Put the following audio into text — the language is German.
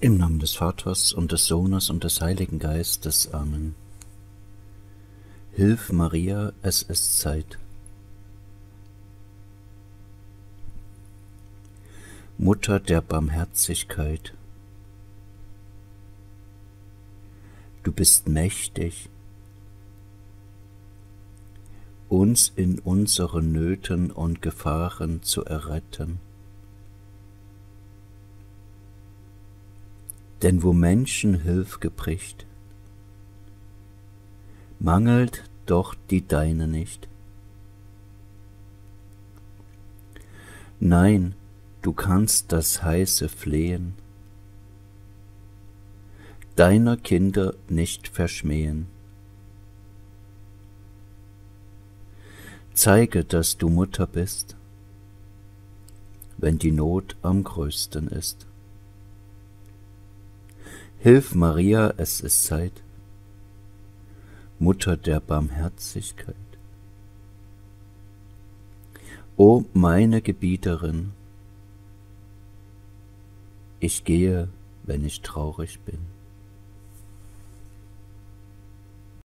Im Namen des Vaters und des Sohnes und des Heiligen Geistes. Amen. Hilf, Maria, es ist Zeit. Mutter der Barmherzigkeit, du bist mächtig, uns in unseren Nöten und Gefahren zu erretten. Denn wo Menschenhilfe bricht, mangelt doch die deine nicht. Nein, du kannst das heiße Flehen deiner Kinder nicht verschmähen. Zeige, dass du Mutter bist, wenn die Not am größten ist. Hilf, Maria, es ist Zeit, Mutter der Barmherzigkeit. O meine Gebieterin, ich gehe, wenn ich traurig bin.